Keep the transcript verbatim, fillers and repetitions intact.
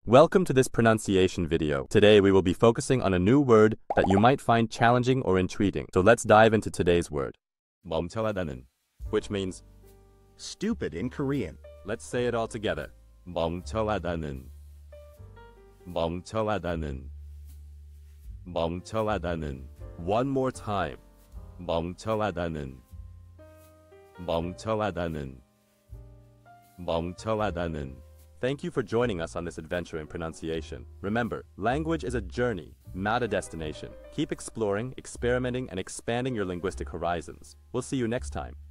Welcome to this pronunciation video. Today we will be focusing on a new word that you might find challenging or intriguing. So let's dive into today's word. 멍청하다는, which means stupid in Korean. Let's say it all together. 멍청하다는, 멍청하다는, 멍청하다는. One more time. 멍청하다는, 멍청하다는, 멍청하다는. Thank you for joining us on this adventure in pronunciation. Remember, language is a journey, not a destination. Keep exploring, experimenting, and expanding your linguistic horizons. We'll see you next time.